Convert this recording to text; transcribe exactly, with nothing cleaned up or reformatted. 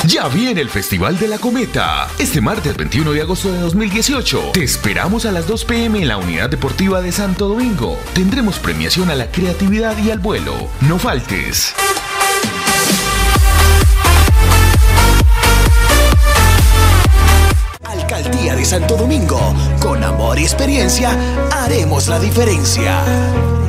Ya viene el Festival de la Cometa. Este martes veintiuno de agosto de dos mil dieciocho. Te esperamos a las dos pe eme en la Unidad Deportiva de Santo Domingo. Tendremos premiación a la creatividad y al vuelo. No faltes. Alcaldía de Santo Domingo. Con amor y experiencia haremos la diferencia.